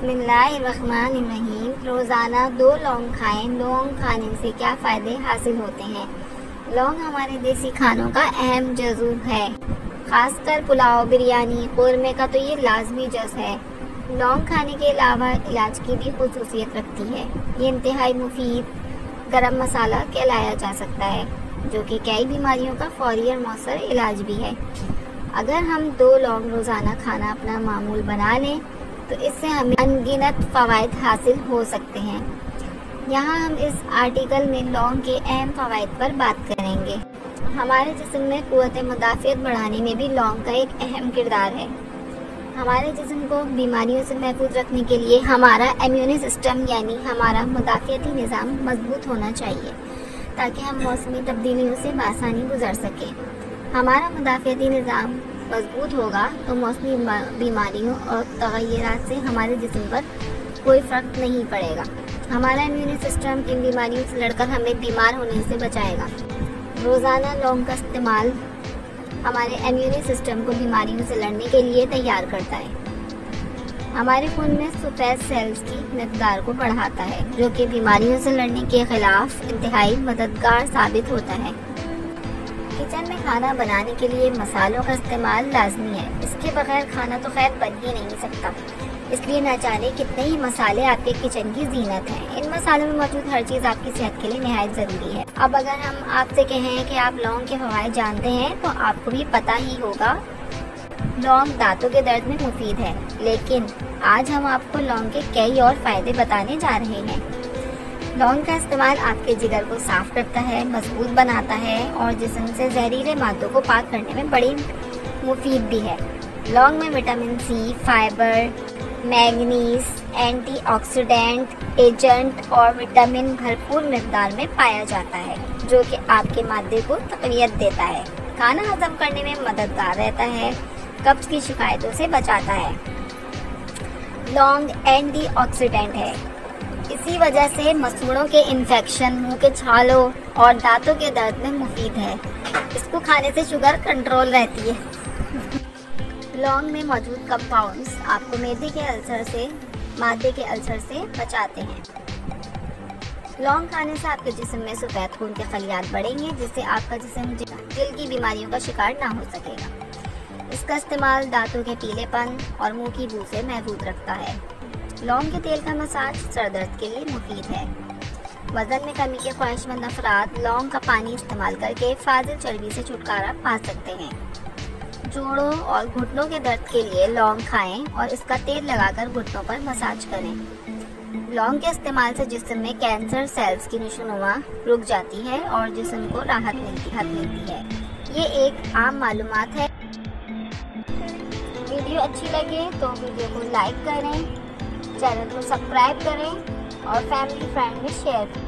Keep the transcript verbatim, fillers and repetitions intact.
बिस्मिल्लाहिर्रहमानिर्रहीम। रोज़ाना दो लौंग खाएं। लौंग खाने से क्या फ़ायदे हासिल होते हैं? लौंग हमारे देसी खानों का अहम जुज़ू है, खासकर पुलाव, बिरयानी, क़ोरमे का तो ये लाजमी जुज़ है। लौंग खाने के अलावा इलाज की भी खुसूसियत रखती है। ये इंतहाई मुफीद गरम मसाला कहलाया जा सकता है, जो कि कई बीमारियों का फौरी और मौसर इलाज भी है। अगर हम दो लौंग रोज़ाना खाना अपना मामूल बना लें तो इससे हमें अनगिनत फ़वाइद हासिल हो सकते हैं। यहाँ हम इस आर्टिकल में लौंग के अहम फ़वाइद पर बात करेंगे। हमारे जिस्म में क़ुव्वत मुदाफ़ियत बढ़ाने में भी लौंग का एक अहम किरदार है। हमारे जिस्म को बीमारियों से महफूज रखने के लिए हमारा इम्यूनी सिस्टम यानी हमारा मुदाफ़ियती निज़ाम मजबूत होना चाहिए, ताकि हम मौसमी तब्दीलियों से बआसानी गुजर सकें। हमारा मुदाफ़ियती निज़ाम मजबूत होगा तो मौसमी बीमारियों और तग़य्युरात से हमारे जिस्म पर कोई फ़र्क नहीं पड़ेगा। हमारा इम्यूनी सिस्टम इन बीमारियों से लड़कर हमें बीमार होने से बचाएगा। रोज़ाना लौंग का इस्तेमाल हमारे इम्यूनी सिस्टम को बीमारियों से लड़ने के लिए तैयार करता है। हमारे खून में सफ़ेद सेल्स की मकदार को बढ़ाता है, जो कि बीमारियों से लड़ने के खिलाफ इंतहाई मददगार साबित होता है। किचन में खाना बनाने के लिए मसालों का इस्तेमाल लाजमी है। इसके बगैर खाना तो खैर बन ही नहीं सकता, इसलिए ना जाने कितने ही मसाले आपके किचन की जीनत हैं। इन मसालों में मौजूद हर चीज़ आपकी सेहत के लिए निहायत ज़रूरी है। अब अगर हम आपसे कहें कि आप लौंग के फ़वाइद जानते हैं तो आपको भी पता ही होगा। लौंग दांतों के दर्द में मुफीद है, लेकिन आज हम आपको लौंग के कई और फ़ायदे बताने जा रहे हैं। लौंग का इस्तेमाल आपके जिगर को साफ़ करता है, मजबूत बनाता है और जिस्म से जहरीले मादों को पाक करने में बड़ी मुफीद भी है। लौंग में vitamin C, fibre, manganese, antioxidant agent और विटामिन भरपूर मिक़दार में पाया जाता है, जो कि आपके मादे को तक़वियत देता है, खाना हजम करने में मददगार रहता है, कब्ज़ की शिकायतों से बचाता है। लौंग एंटीऑक्सीडेंट है, इसी वजह से मसूड़ों के इन्फेक्शन, मुंह के छालों और दांतों के दर्द में मुफीद है। इसको खाने से शुगर कंट्रोल रहती है। लौंग में मौजूद कंपाउंड्स आपको मैदे के अल्सर से मादे के अल्सर से बचाते हैं। लौंग खाने से आपके जिस्म में सफ़ेद खून के खलियात बढ़ेंगे, जिससे आपका जिस्म दिल की बीमारियों का शिकार ना हो सकेगा। इसका इस्तेमाल दांतों के पीलेपन और मुंह की बू से महफूज रखता है। लौंग के तेल का मसाज सर दर्द के लिए मुफीद है। वज़न में कमी के ख्वाहिशमंद अफराद लौंग का पानी इस्तेमाल करके फाजिल चर्बी से छुटकारा पा सकते हैं। जोड़ों और घुटनों के दर्द के लिए लौंग खाएं और इसका तेल लगाकर घुटनों पर मसाज करें। लौंग के इस्तेमाल से जिस्म में कैंसर सेल्स की नशोनुमा रुक जाती है और जिस्म को राहत मिलती राहत मिलती है। ये एक आम मालूमात है। वीडियो अच्छी लगे तो वीडियो को लाइक करें, चैनल को सब्सक्राइब करें और फैमिली फ्रेंड में शेयर करें।